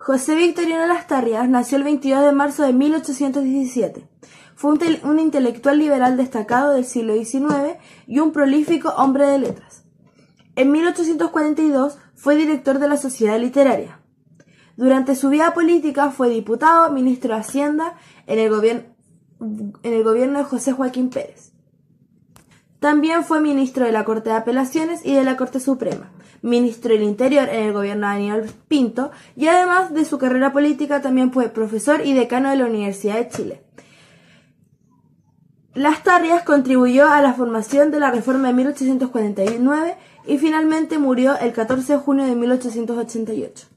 José Victoriano Lastarrias nació el 22 de marzo de 1817. Fue un intelectual liberal destacado del siglo XIX y un prolífico hombre de letras. En 1842 fue director de la Sociedad Literaria. Durante su vida política fue diputado, ministro de Hacienda en el gobierno de José Joaquín Pérez. También fue ministro de la Corte de Apelaciones y de la Corte Suprema, ministro del Interior en el gobierno de Aníbal Pinto, y además de su carrera política también fue profesor y decano de la Universidad de Chile. Lastarrias contribuyó a la formación de la Reforma de 1849 y finalmente murió el 14 de junio de 1888.